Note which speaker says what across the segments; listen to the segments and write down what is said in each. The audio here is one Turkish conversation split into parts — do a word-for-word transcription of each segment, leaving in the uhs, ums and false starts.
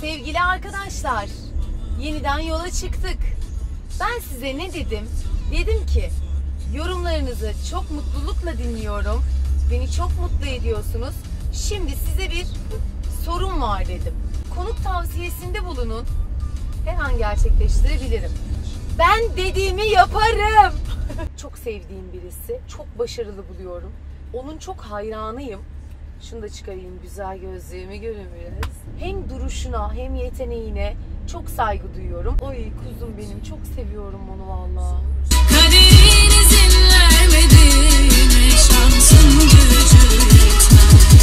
Speaker 1: Sevgili arkadaşlar, yeniden yola çıktık. Ben size ne dedim? Dedim ki, yorumlarınızı çok mutlulukla dinliyorum. Beni çok mutlu ediyorsunuz. Şimdi size bir sorum var dedim. Konuk tavsiyesinde bulunun. Her an gerçekleştirebilirim. Ben dediğimi yaparım. Çok sevdiğim birisi. Çok başarılı buluyorum. Onun çok hayranıyım. Şunu da çıkarayım, güzel gözlüğümü görün biraz. Hem duruşuna hem yeteneğine çok saygı duyuyorum. Oy kuzum benim, çok seviyorum onu vallahi.
Speaker 2: Kaderin izin vermediğine şansın gücü yetmez.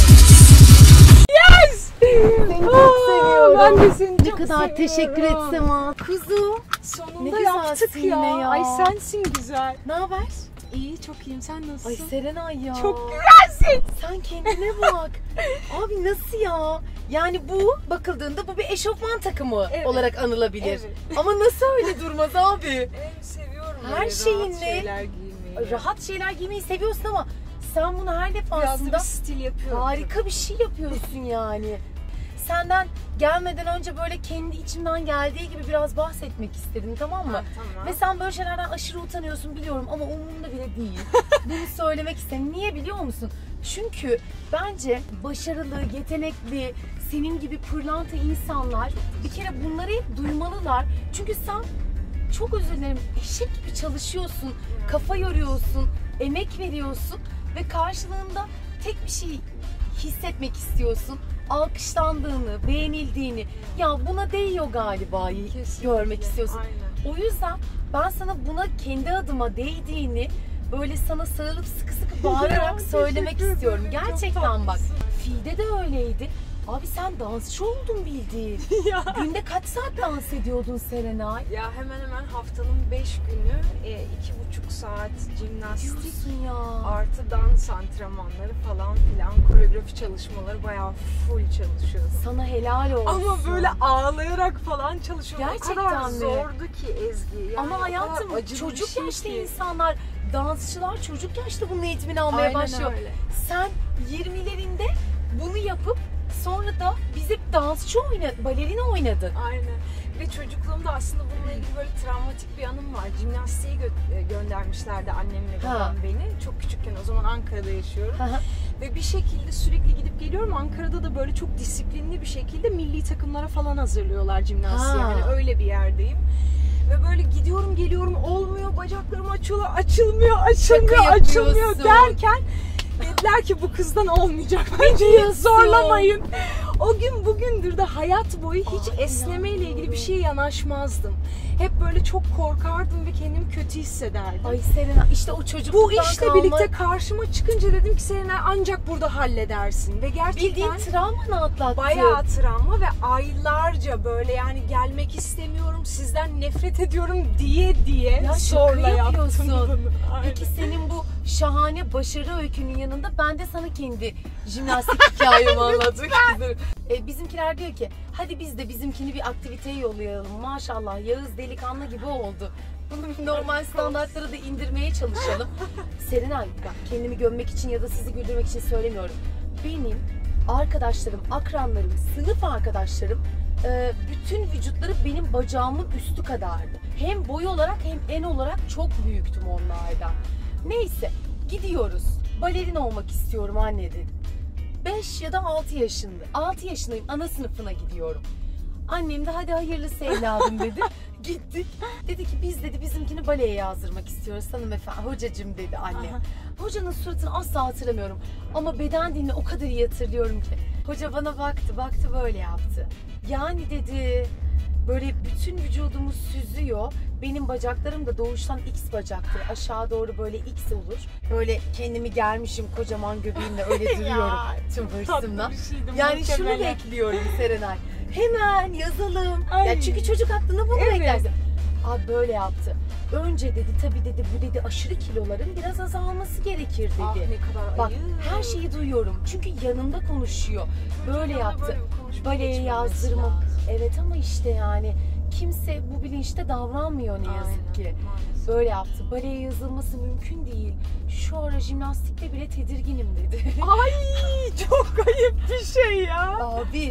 Speaker 1: Yes! Seni çok seviyorum.
Speaker 3: Ben de seni
Speaker 1: ne
Speaker 3: çok
Speaker 1: kadar
Speaker 3: seviyorum.
Speaker 1: teşekkür etsem ha. Kuzu.
Speaker 3: Sonunda
Speaker 1: Ne
Speaker 3: yaptık
Speaker 1: güzelsin
Speaker 3: ya.
Speaker 1: yine ya.
Speaker 3: Ay sensin güzel.
Speaker 1: Ne haber?
Speaker 3: İyi, çok iyiyim. Sen nasılsın?
Speaker 1: Ay Serenay ya.
Speaker 3: Çok güzelsin.
Speaker 1: Sen kendine bak. Abi nasıl ya? Yani bu bakıldığında bu bir eşofman takımı
Speaker 3: Evet.
Speaker 1: olarak anılabilir.
Speaker 3: Evet.
Speaker 1: Ama nasıl öyle durmaz abi?
Speaker 3: Evet, seviyorum.
Speaker 1: Her
Speaker 3: böyle
Speaker 1: şeyinle
Speaker 3: rahat şeyler giymeyi.
Speaker 1: Rahat şeyler giymeyi seviyorsun ama sen bunu her
Speaker 3: Biraz da
Speaker 1: defasında
Speaker 3: bir stil yapıyorum.
Speaker 1: harika bir şey yapıyorsun yani. Senden gelmeden önce böyle kendi içimden geldiği gibi biraz bahsetmek istedim, tamam mı?
Speaker 3: Ha, tamam.
Speaker 1: Ve sen böyle şeylerden aşırı utanıyorsun biliyorum ama umurumda bile değil. Bunu söylemek istedim. Niye biliyor musun? Çünkü bence başarılı, yetenekli, senin gibi pırlanta insanlar bir kere bunları hep duymalılar. Çünkü sen çok özür dilerim eşek gibi çalışıyorsun, kafa yoruyorsun, emek veriyorsun ve karşılığında tek bir şey hissetmek istiyorsun. Alkışlandığını, beğenildiğini. Ya buna değiyor galiba.
Speaker 3: Kesinlikle.
Speaker 1: Görmek istiyorsun.
Speaker 3: Aynen.
Speaker 1: O yüzden ben sana buna kendi adıma değdiğini böyle sana sarılıp sıkı sıkı bağırarak söylemek
Speaker 3: Teşekkür
Speaker 1: istiyorum.
Speaker 3: ederim, çok
Speaker 1: Gerçekten bak.
Speaker 3: tatlısın.
Speaker 1: Fide de öyleydi. Abi sen dansçı oldun bildiğin.
Speaker 3: Ya.
Speaker 1: Günde kaç saat dans ediyordun Serenay?
Speaker 3: Ya hemen hemen haftanın beş günü e, iki buçuk saat jimnastik
Speaker 1: Diyorsun ya.
Speaker 3: artı dans antrenmanları falan filan, koreografi çalışmaları, bayağı full çalışıyordum.
Speaker 1: Sana helal olsun.
Speaker 3: Ama böyle ağlayarak falan çalışıyordum.
Speaker 1: Gerçekten
Speaker 3: o kadar
Speaker 1: mi?
Speaker 3: zordu ki Ezgi. Yani
Speaker 1: Ama
Speaker 3: o kadar
Speaker 1: hayatım
Speaker 3: acılı bir
Speaker 1: çocuk
Speaker 3: şey
Speaker 1: yaşta
Speaker 3: ki.
Speaker 1: insanlar, dansçılar çocuk yaşta bunun eğitimini almaya
Speaker 3: Aynen
Speaker 1: başlıyor.
Speaker 3: öyle.
Speaker 1: Sen yirmilerinde bunu yapıp sonra da bize dansçı oynadın, balerin oynadın.
Speaker 3: Aynen. Ve çocukluğumda aslında bununla ilgili böyle travmatik bir anım var. Jimnastiğe gö- göndermişlerdi annemle babam
Speaker 1: Ha.
Speaker 3: beni. Çok küçükken, o zaman Ankara'da yaşıyorum.
Speaker 1: Hı hı.
Speaker 3: Ve bir şekilde sürekli gidip geliyorum. Ankara'da da böyle çok disiplinli bir şekilde milli takımlara falan hazırlıyorlar jimnastiğe.
Speaker 1: Ha.
Speaker 3: Yani öyle bir yerdeyim. Ve böyle gidiyorum geliyorum, olmuyor, bacaklarım açıyorlar, açılmıyor, açılmıyor,
Speaker 1: Şaka
Speaker 3: açılmıyor
Speaker 1: yapıyorsun.
Speaker 3: derken dediler ki bu kızdan olmayacak. Bence hiç
Speaker 1: diyorsun?
Speaker 3: zorlamayın. O gün bugündür de hayat boyu hiç
Speaker 1: Ay,
Speaker 3: esnemeyle ilgili bir
Speaker 1: inanmıyorum.
Speaker 3: şeye yanaşmazdım. Hep böyle çok korkardım ve kendimi kötü hissederdim.
Speaker 1: Ay Serena, işte o çocukluktan
Speaker 3: Bu işle
Speaker 1: kalma
Speaker 3: birlikte karşıma çıkınca dedim ki Serena ancak burada halledersin. Ve gerçekten
Speaker 1: bildiğin travmanı atlattın.
Speaker 3: bayağı travma ve aylarca böyle yani gelmek istemiyorum, sizden nefret ediyorum diye diye
Speaker 1: Ya şaka
Speaker 3: zorla yaptım
Speaker 1: yapıyorsun.
Speaker 3: bunu. Aynen.
Speaker 1: Peki senin bu şahane başarı öykünün yanında ben de sana kendi jimnastik hikayemi anlatmak isterim. E, bizimkiler diyor ki hadi biz de bizimkini bir aktiviteye yollayalım. Maşallah Yağız delikanlı gibi oldu. Bunu normal standartlara da indirmeye çalışalım. Serenay bak, kendimi gömmek için ya da sizi güldürmek için söylemiyorum. Benim arkadaşlarım, akranlarım, sınıf arkadaşlarım e, bütün vücutları benim bacağımın üstü kadardı. Hem boy olarak hem en olarak çok büyüktüm onlardan. Neyse gidiyoruz. Balerin olmak istiyorum anne dedim. beş ya da altı yaşında. altı yaşındayım. Ana sınıfına gidiyorum. Annem de hadi hayırlısı evladım dedi. Gittik. Dedi ki biz dedi bizimkini baleye yazdırmak istiyoruz hanımefendi. Hocacığım dedi anne.
Speaker 3: Aha.
Speaker 1: Hocanın suratını asla hatırlamıyorum. Ama beden dilini o kadar iyi hatırlıyorum ki. Hoca bana baktı, baktı böyle yaptı. Yani dedi böyle bütün vücudumu süzüyor. Benim bacaklarım da doğuştan X bacaktır. Aşağı doğru böyle X olur. Böyle kendimi germişim kocaman göbeğimle öyle duruyorum. Tüm hırsımla.
Speaker 3: Tatlı bir şeydi
Speaker 1: Yani şunu
Speaker 3: muhtemelen.
Speaker 1: bekliyorum Serenay. Hemen yazalım.
Speaker 3: Ay.
Speaker 1: Ya çünkü çocuk aklına bunu
Speaker 3: Evet.
Speaker 1: beklersin. Abi böyle yaptı. Önce dedi tabii dedi bu dedi aşırı kiloların biraz azalması gerekir dedi.
Speaker 3: Ah, ne kadar
Speaker 1: Bak
Speaker 3: ayıp.
Speaker 1: her şeyi duyuyorum. Çünkü yanında konuşuyor. Böyle
Speaker 3: Çocuğun da
Speaker 1: yaptı.
Speaker 3: böyle bir konuşma
Speaker 1: Baleye
Speaker 3: geçmemesi
Speaker 1: yazdırma.
Speaker 3: lazım.
Speaker 1: Evet ama işte yani kimse bu bilinçte davranmıyor ne yazık
Speaker 3: Aynen,
Speaker 1: ki.
Speaker 3: maalesef.
Speaker 1: Böyle yaptı. Baleye yazılması mümkün değil. Şu ara jimnastikte bile tedirginim dedi.
Speaker 3: Ay çok ayıp bir şey ya.
Speaker 1: Abi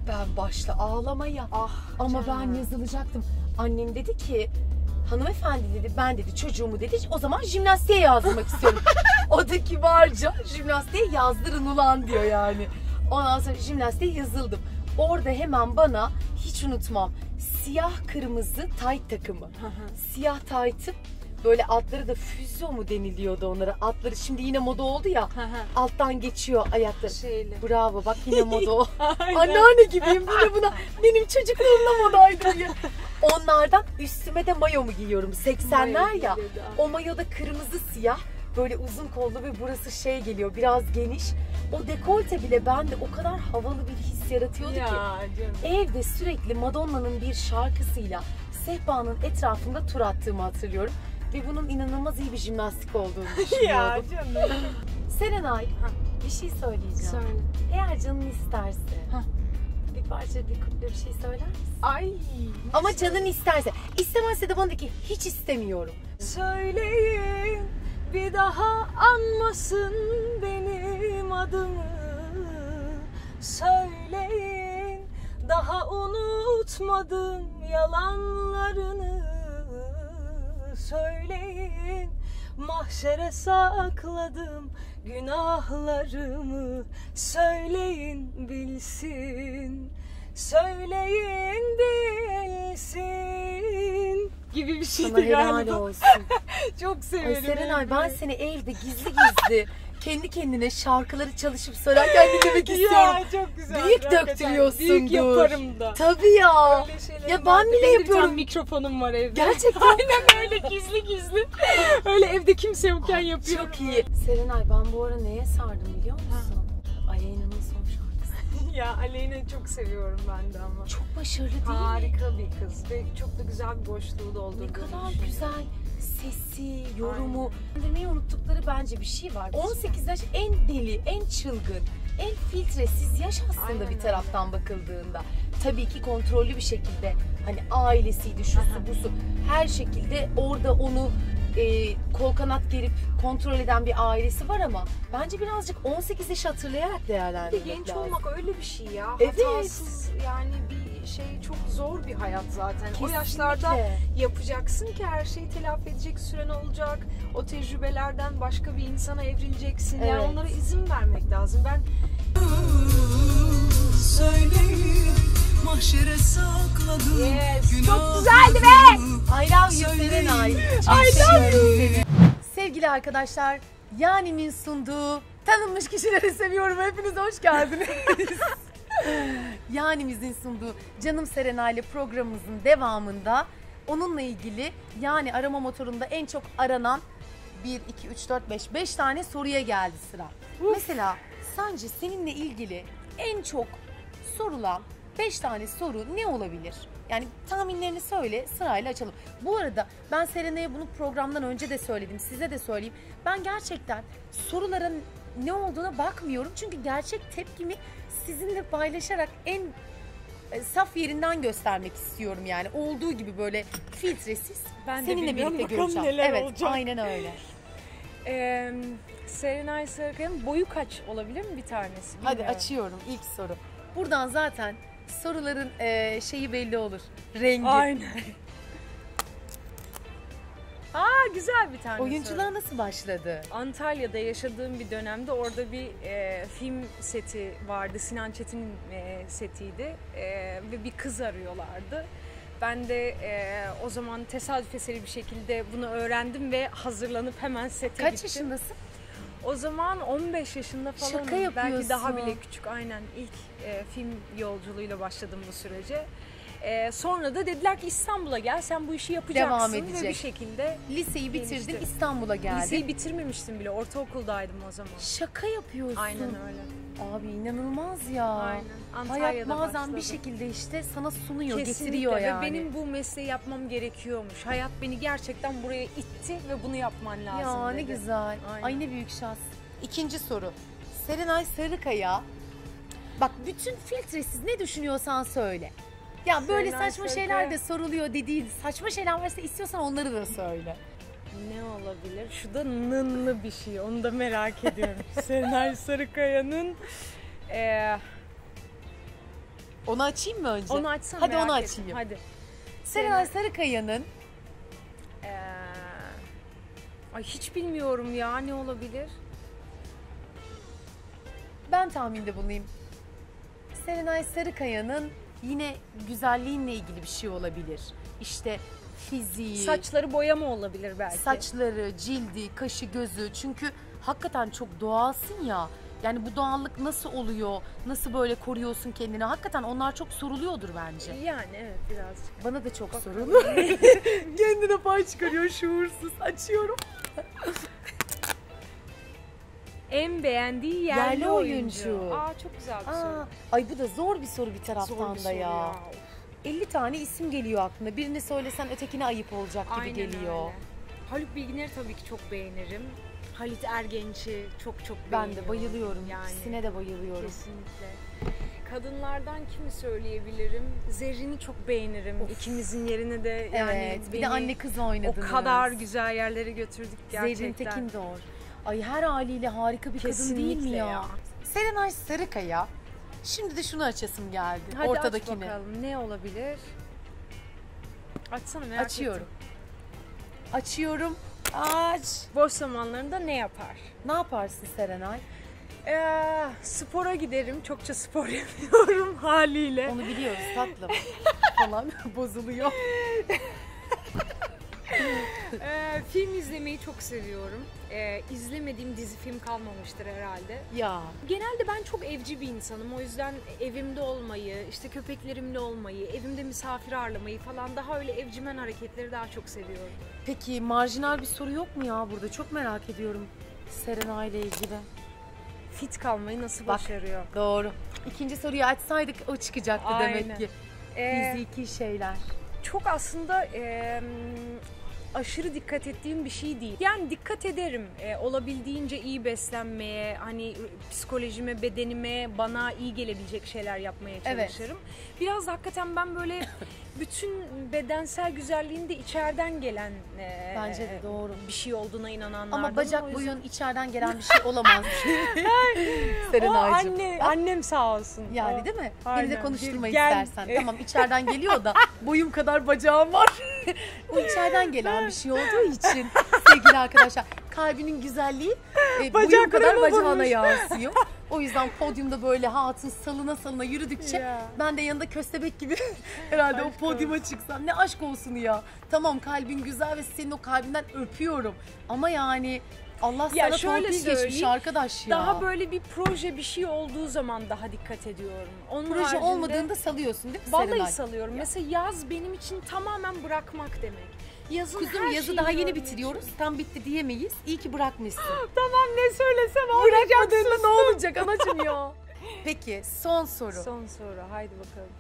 Speaker 1: ben başla ağlamaya.
Speaker 3: Ah,
Speaker 1: Ama
Speaker 3: canım.
Speaker 1: ben yazılacaktım. Annem dedi ki hanımefendi dedi ben dedi çocuğumu dedi o zaman jimnastiğe yazdırmak istiyorum. O da kibarca jimnastiğe yazdırın ulan diyor yani. Ondan sonra jimnastiğe yazıldım. Orada hemen bana hiç unutmam siyah kırmızı tayt takımı. Siyah taytım böyle altları da füzyo mu deniliyordu onlara. Altları şimdi yine moda oldu ya. Alttan geçiyor ayakları.
Speaker 3: Şeyli.
Speaker 1: Bravo bak yine moda o. Anneanne gibiyim yine buna. Benim çocukluğumda modaydı diye. Onlardan üstüme de mayo mu giyiyorum? seksenler ya. O mayo da kırmızı siyah. Böyle uzun kollu ve burası şey geliyor biraz geniş. O dekolte bile bende o kadar havalı bir his yaratıyordu
Speaker 3: Ya
Speaker 1: ki.
Speaker 3: canım.
Speaker 1: Evde sürekli Madonna'nın bir şarkısıyla sehpanın etrafında tur attığımı hatırlıyorum. Ve bunun inanılmaz iyi bir jimnastik olduğunu
Speaker 3: Ya
Speaker 1: düşünüyordum.
Speaker 3: canım.
Speaker 1: Serenay, bir şey söyleyeceğim.
Speaker 3: Söyle.
Speaker 1: Eğer canın isterse
Speaker 3: Hah.
Speaker 1: bir parça bir kuple bir şey söyler misin?
Speaker 3: Ay.
Speaker 1: Ama canın isterse. İstemezse de bana de ki hiç istemiyorum.
Speaker 3: Söyleyin bir daha anmasın benim adımı. Söyleyin daha unutmadım yalanlarını. Söyleyin mahşere sakladım günahlarımı. Söyleyin bilsin, söyleyin bilsin gibi bir şeydi
Speaker 1: Sana helal
Speaker 3: galiba.
Speaker 1: olsun.
Speaker 3: Çok
Speaker 1: Ay
Speaker 3: severim.
Speaker 1: Serenay ben seni evde gizli gizli kendi kendine şarkıları çalışıp söylerken dinlemek istiyorum.
Speaker 3: Ya çok güzel.
Speaker 1: Büyük
Speaker 3: hakikaten.
Speaker 1: döktürüyorsundur.
Speaker 3: Büyük yaparım da.
Speaker 1: Tabii ya.
Speaker 3: Öyle şeylerim
Speaker 1: Ya ben
Speaker 3: var.
Speaker 1: bile
Speaker 3: Benim de bir
Speaker 1: yapıyorum.
Speaker 3: tane mikrofonum var evde.
Speaker 1: Gerçekten.
Speaker 3: Aynen öyle gizli gizli. Öyle evde kimse yokken yapıyorum.
Speaker 1: Çok iyi. Serenay ben bu ara neye sardım biliyor musun? Aleyna'nın son şarkısı.
Speaker 3: Ya Aleyna çok seviyorum ben de ama.
Speaker 1: Çok başarılı değil mi?
Speaker 3: Harika bir kız ve çok da güzel bir boşluğu doldurduğunu
Speaker 1: Ne kadar
Speaker 3: düşünüyorum.
Speaker 1: güzel sesi, yorumu. Dinlemeyi unuttukları bence bir şey var. on sekiz yaş en deli, en çılgın, en filtresiz yaş aslında
Speaker 3: Aynen
Speaker 1: bir taraftan bakıldığında. Tabii ki kontrollü bir şekilde hani ailesiydi, şusu busu her şekilde orada onu e, kol kanat gerip kontrol eden bir ailesi var ama bence birazcık on sekiz yaşı hatırlayarak
Speaker 3: Bir
Speaker 1: değerlendirmek
Speaker 3: de genç
Speaker 1: lazım.
Speaker 3: olmak öyle bir şey ya.
Speaker 1: Evet.
Speaker 3: Hatasız yani bir şey çok zor bir hayat zaten.
Speaker 1: Kesinlikle.
Speaker 3: O yaşlarda yapacaksın ki her şeyi telafi edecek süren olacak. O tecrübelerden başka bir insana evrileceksin. Yani
Speaker 1: Evet.
Speaker 3: onlara izin vermek lazım. Ben
Speaker 2: Söyleyin mahşere sakladım
Speaker 3: Yes, çok
Speaker 2: günahlarımı.
Speaker 3: güzeldi be!
Speaker 1: I love you Serenay. Çok
Speaker 3: I love
Speaker 1: seviyorum seni. Sevgili arkadaşlar, Yani'nin sunduğu tanınmış kişileri seviyorum. Hepiniz hoş geldiniz. Yani'mizin sunduğu Canım Serenay'la programımızın devamında onunla ilgili yani arama motorunda en çok aranan bir, iki, üç, dört, beş, beş tane soruya geldi sıra. Mesela sence seninle ilgili en çok sorulan beş tane soru ne olabilir? Yani tahminlerini söyle, sırayla açalım. Bu arada ben Serenay'a bunu programdan önce de söyledim, size de söyleyeyim. Ben gerçekten soruların ne olduğuna bakmıyorum. Çünkü gerçek tepkimi sizinle paylaşarak en e, saf yerinden göstermek istiyorum yani. Olduğu gibi böyle filtresiz.
Speaker 3: Ben de
Speaker 1: seninle
Speaker 3: bilmiyorum,
Speaker 1: birlikte
Speaker 3: bakalım
Speaker 1: göreceğim.
Speaker 3: neler
Speaker 1: Evet,
Speaker 3: olacak.
Speaker 1: aynen öyle.
Speaker 3: Ee, Serenay Sarıkaya'nın boyu kaç olabilir mi bir tanesi?
Speaker 1: Hadi
Speaker 3: Bilmiyorum.
Speaker 1: açıyorum ilk soru. Buradan zaten soruların e, şeyi belli olur. Rengi.
Speaker 3: Aynen. Aa güzel bir tane
Speaker 1: Oyunculuğa
Speaker 3: soru.
Speaker 1: nasıl başladı?
Speaker 3: Antalya'da yaşadığım bir dönemde orada bir e, film seti vardı. Sinan Çetin'in e, setiydi e, ve bir kız arıyorlardı. Ben de e, o zaman tesadüf eseri bir şekilde bunu öğrendim ve hazırlanıp hemen sete
Speaker 1: Kaç
Speaker 3: gittim.
Speaker 1: yaşındasın?
Speaker 3: O zaman on beş yaşında falan.
Speaker 1: Şaka
Speaker 3: Belki
Speaker 1: yapıyorsun.
Speaker 3: daha bile küçük. Aynen ilk e, film yolculuğuyla başladım bu sürece. E, sonra da dediler ki İstanbul'a gel, sen bu işi yapacaksın.
Speaker 1: Devam
Speaker 3: Ve
Speaker 1: edecek.
Speaker 3: bir şekilde
Speaker 1: Liseyi bitirdin,
Speaker 3: Gelişti.
Speaker 1: İstanbul'a geldin.
Speaker 3: liseyi bitirmemiştim bile. Ortaokuldaydım o zaman.
Speaker 1: Şaka yapıyorsun.
Speaker 3: Aynen öyle.
Speaker 1: Abi inanılmaz ya.
Speaker 3: Aynen.
Speaker 1: Hayat
Speaker 3: Antalya'da
Speaker 1: bazen
Speaker 3: başladım.
Speaker 1: bir şekilde işte sana sunuyor,
Speaker 3: Kesinlikle.
Speaker 1: getiriyor yani.
Speaker 3: Ve benim bu mesleği yapmam gerekiyormuş. Hayat beni gerçekten buraya itti ve bunu yapman lazım
Speaker 1: Ya ne
Speaker 3: dedi.
Speaker 1: güzel.
Speaker 3: Aynen.
Speaker 1: Ay ne büyük şans. İkinci soru. Serenay Sarıkaya. Bak bütün filtresiz ne düşünüyorsan söyle. Ya böyle
Speaker 3: Serenay
Speaker 1: saçma
Speaker 3: Sarıkaya.
Speaker 1: şeyler de soruluyor dediğin saçma şeyler varsa istiyorsan onları da söyle.
Speaker 3: Ne olabilir? Şu da nınlı bir şey. Onu da merak ediyorum. Serenay Sarıkaya'nın eee
Speaker 1: Onu açayım mı önce?
Speaker 3: Onu açsam
Speaker 1: Hadi
Speaker 3: merak
Speaker 1: onu
Speaker 3: ettim.
Speaker 1: açayım.
Speaker 3: Hadi.
Speaker 1: Serenay Sarıkaya'nın
Speaker 3: Ee, ay hiç bilmiyorum ya, ne olabilir?
Speaker 1: ben tahminde bulunayım. Serenay Sarıkaya'nın yine güzelliğinle ilgili bir şey olabilir. İşte fiziği,
Speaker 3: Saçları boyama olabilir belki.
Speaker 1: saçları, cildi, kaşı, gözü. Çünkü hakikaten çok doğalsın ya. Yani bu doğallık nasıl oluyor? Nasıl böyle koruyorsun kendini? Hakikaten onlar çok soruluyordur bence.
Speaker 3: Yani evet, birazcık.
Speaker 1: Bana da çok sorulur. Kendine pay çıkarıyor şuursuz. Açıyorum.
Speaker 3: En beğendiği yerli,
Speaker 1: Yerli
Speaker 3: oyuncu.
Speaker 1: oyuncu.
Speaker 3: Aa, çok güzel bir
Speaker 1: Aa,
Speaker 3: soru.
Speaker 1: ay bu da zor bir soru bir taraftan
Speaker 3: Zor bir
Speaker 1: da
Speaker 3: soru
Speaker 1: ya.
Speaker 3: ya.
Speaker 1: elli tane isim geliyor aklına. Birini söylesen ötekine ayıp olacak gibi
Speaker 3: Aynen
Speaker 1: geliyor.
Speaker 3: öyle. Haluk Bilginer'i tabii ki çok beğenirim. Halit Ergenç'i çok çok
Speaker 1: Ben
Speaker 3: beğeniyorum.
Speaker 1: de bayılıyorum.
Speaker 3: Yani.
Speaker 1: İkisine de bayılıyorum.
Speaker 3: Kesinlikle. Kadınlardan kimi söyleyebilirim? Zerrin'i çok beğenirim.
Speaker 1: Of.
Speaker 3: İkimizin yerine de yani
Speaker 1: Evet. Bir
Speaker 3: beni
Speaker 1: de anne kız oynadınız.
Speaker 3: o kadar güzel yerlere götürdük gerçekten.
Speaker 1: Zerrin Tekin Doğru. Ay her haliyle harika bir kadın değil mi
Speaker 3: Kesinlikle
Speaker 1: ya?
Speaker 3: ya.
Speaker 1: Serenay Sarıkaya. Şimdi de şunu açasım geldi.
Speaker 3: Hadi
Speaker 1: ortadakini.
Speaker 3: aç bakalım, ne olabilir? Açsana, merak
Speaker 1: Açıyorum.
Speaker 3: ettim.
Speaker 1: Açıyorum. Aç.
Speaker 3: Boş zamanlarında ne yapar?
Speaker 1: Ne yaparsın Serenay?
Speaker 3: Ee, spora giderim. Çokça spor yapıyorum haliyle.
Speaker 1: Onu biliyoruz tatlım. Falan bozuluyor.
Speaker 3: Ee, film izlemeyi çok seviyorum. Ee, izlemediğim dizi film kalmamıştır herhalde.
Speaker 1: Ya.
Speaker 3: Genelde ben çok evci bir insanım. O yüzden evimde olmayı, işte köpeklerimle olmayı, evimde misafir ağırlamayı falan, daha öyle evcimen hareketleri daha çok seviyorum.
Speaker 1: Peki marjinal bir soru yok mu ya burada? Çok merak ediyorum Serenay ile ilgili.
Speaker 3: Fit kalmayı nasıl
Speaker 1: Bak.
Speaker 3: başarıyor?
Speaker 1: Doğru. İkinci soruyu açsaydık o çıkacaktı
Speaker 3: Aynen.
Speaker 1: demek ki.
Speaker 3: Ee,
Speaker 1: Fiziki şeyler.
Speaker 3: çok aslında e, aşırı dikkat ettiğim bir şey değil. Yani dikkat ederim e, olabildiğince iyi beslenmeye, hani psikolojime, bedenime, bana iyi gelebilecek şeyler yapmaya çalışırım. Evet. Biraz da hakikaten ben böyle bütün bedensel güzelliğin de içeriden gelen e,
Speaker 1: Bence de doğru.
Speaker 3: bir şey olduğuna inananlardan.
Speaker 1: Ama bacak
Speaker 3: O yüzden-
Speaker 1: boyun içeriden gelen bir şey olamaz.
Speaker 3: O
Speaker 1: Serenaycığım.
Speaker 3: anne, annem sağ olsun.
Speaker 1: Yani
Speaker 3: O-
Speaker 1: değil mi? Beni de
Speaker 3: Aynen.
Speaker 1: konuşturma
Speaker 3: Gel.
Speaker 1: istersen. Tamam içeriden geliyor da boyum kadar bacağım var. O içeriden gelen bir şey olduğu için sevgili arkadaşlar, kalbinin güzelliği e, boyum kadar
Speaker 3: Bacaklarıma
Speaker 1: bacağına
Speaker 3: vurmuş.
Speaker 1: yansıyor. O yüzden podyumda böyle hatun salına salına yürüdükçe
Speaker 3: Ya.
Speaker 1: ben de yanında köstebek gibi herhalde
Speaker 3: Aşk
Speaker 1: o podyuma çıksam. Ne aşk olsun ya. Tamam kalbin güzel ve senin o kalbinden öpüyorum. Ama yani Allah
Speaker 3: Ya
Speaker 1: sana
Speaker 3: şöyle
Speaker 1: torpil geçmiş
Speaker 3: söyleyeyim,
Speaker 1: arkadaş ya.
Speaker 3: Daha böyle bir proje, bir şey olduğu zaman daha dikkat ediyorum. Onun
Speaker 1: proje
Speaker 3: haricinde
Speaker 1: olmadığında salıyorsun değil mi
Speaker 3: vallahi
Speaker 1: Serenay?
Speaker 3: salıyorum. Mesela yaz benim için tamamen bırakmak demek. Yazın
Speaker 1: Kuzum
Speaker 3: her
Speaker 1: yazı
Speaker 3: şeyi
Speaker 1: daha yeni
Speaker 3: görmek
Speaker 1: bitiriyoruz.
Speaker 3: için.
Speaker 1: Tam bitti diyemeyiz. İyi ki bırakmışsın.
Speaker 3: Tamam, ne söylesem
Speaker 1: Bırakmadığında ne olacak anacığım ya? Peki son soru.
Speaker 3: Son soru, haydi bakalım.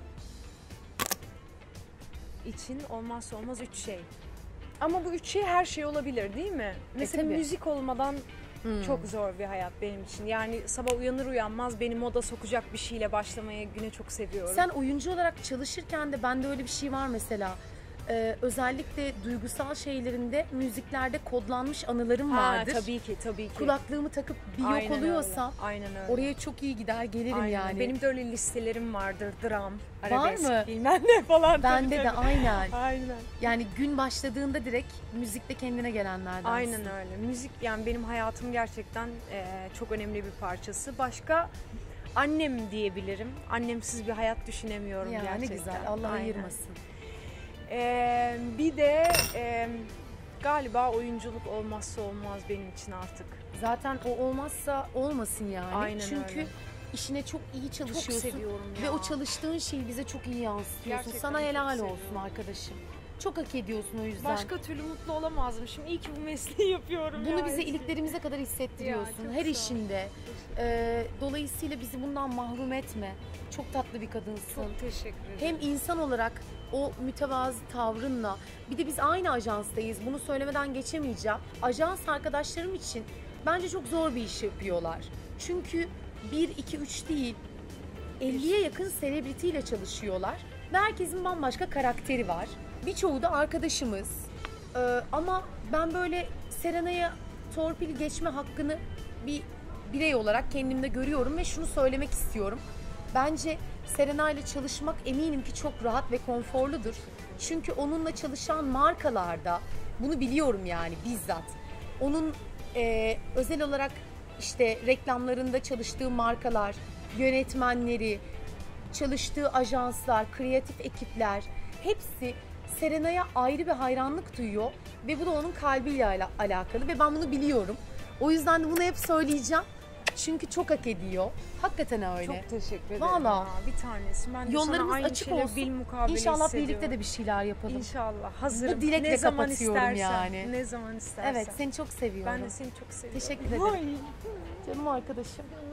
Speaker 3: İçin olmazsa olmaz üç şey. Ama bu üç şey her şey olabilir değil mi? Mesela
Speaker 1: tabii.
Speaker 3: müzik olmadan
Speaker 1: Hmm.
Speaker 3: çok zor bir hayat benim için. Yani sabah uyanır uyanmaz beni moda sokacak bir şeyle başlamaya güne çok seviyorum.
Speaker 1: Sen oyuncu olarak çalışırken de bende öyle bir şey var mesela. Ee, özellikle duygusal şeylerinde müziklerde kodlanmış anılarım
Speaker 3: Ha,
Speaker 1: vardır.
Speaker 3: tabii ki, tabii ki.
Speaker 1: Kulaklığımı takıp bir yok
Speaker 3: Aynen
Speaker 1: oluyorsam
Speaker 3: öyle, aynen öyle.
Speaker 1: oraya çok iyi gider gelirim
Speaker 3: Aynen.
Speaker 1: yani.
Speaker 3: Benim de öyle listelerim vardır. Dram, arabesk,
Speaker 1: mı?
Speaker 3: bilmem ne falan.
Speaker 1: Bende
Speaker 3: tabii,
Speaker 1: de
Speaker 3: tabii.
Speaker 1: aynen.
Speaker 3: Aynen.
Speaker 1: Yani gün başladığında direkt müzikte kendine gelenlerden.
Speaker 3: Aynen öyle. Müzik yani benim hayatım gerçekten e, çok önemli bir parçası. Başka annem diyebilirim. Annemsiz bir hayat düşünemiyorum
Speaker 1: Ya
Speaker 3: gerçekten.
Speaker 1: ne güzel. Allah
Speaker 3: Aynen.
Speaker 1: ayırmasın.
Speaker 3: E, bir de e, galiba oyunculuk olmazsa olmaz benim için artık.
Speaker 1: Zaten o olmazsa olmasın yani.
Speaker 3: Aynen
Speaker 1: Çünkü
Speaker 3: öyle.
Speaker 1: işine çok iyi
Speaker 3: Çok
Speaker 1: çalışıyorsun.
Speaker 3: seviyorum ya.
Speaker 1: Ve o çalıştığın şeyi bize çok iyi yansıtıyorsun.
Speaker 3: Gerçekten
Speaker 1: Sana
Speaker 3: çok
Speaker 1: helal
Speaker 3: seviyorum.
Speaker 1: olsun arkadaşım. Çok hak ediyorsun o yüzden.
Speaker 3: Başka türlü mutlu olamazdım. Şimdi iyi ki bu mesleği yapıyorum.
Speaker 1: Bunu
Speaker 3: ya.
Speaker 1: bize iliklerimize kadar hissettiriyorsun.
Speaker 3: Ya, çok
Speaker 1: her
Speaker 3: sağ ol.
Speaker 1: işinde. Ee, dolayısıyla bizi bundan mahrum etme. Çok tatlı bir kadınsın.
Speaker 3: Çok teşekkür ederim.
Speaker 1: Hem insan olarak o mütevazı tavrınla, bir de biz aynı ajanstayız. Bunu söylemeden geçemeyeceğim. Ajans arkadaşlarım için bence çok zor bir iş yapıyorlar. Çünkü bir, iki, üç değil, elliye yakın selebritiyle çalışıyorlar. Ve herkesin bambaşka karakteri var. Birçoğu da arkadaşımız. Ee, ama ben böyle Serenay'a torpil geçme hakkını bir birey olarak kendimde görüyorum ve şunu söylemek istiyorum. Bence Serena ile çalışmak eminim ki çok rahat ve konforludur. Çünkü onunla çalışan markalarda, bunu biliyorum yani bizzat. Onun e, özel olarak işte reklamlarında çalıştığı markalar, yönetmenleri, çalıştığı ajanslar, kreatif ekipler hepsi Serena'ya ayrı bir hayranlık duyuyor ve bu da onun kalbiyle ala- alakalı ve ben bunu biliyorum. O yüzden de bunu hep söyleyeceğim. Çünkü çok hak ediyor. Hakikaten öyle.
Speaker 3: Çok teşekkür ederim.
Speaker 1: Vallahi.
Speaker 3: Ya, bir tanesi. Ben de
Speaker 1: Yollarımız
Speaker 3: sana aynı
Speaker 1: açık
Speaker 3: şeyleri
Speaker 1: olsun.
Speaker 3: bilmukabele
Speaker 1: İnşallah
Speaker 3: hissediyorum.
Speaker 1: birlikte de bir şeyler yapalım.
Speaker 3: İnşallah. Hazırım.
Speaker 1: Bu dilekle
Speaker 3: ne zaman
Speaker 1: kapatıyorum
Speaker 3: istersen.
Speaker 1: yani.
Speaker 3: Ne zaman istersen.
Speaker 1: Evet, seni çok seviyorum.
Speaker 3: Ben de seni çok seviyorum.
Speaker 1: Teşekkür ederim.
Speaker 3: Vay.
Speaker 1: Canım arkadaşım.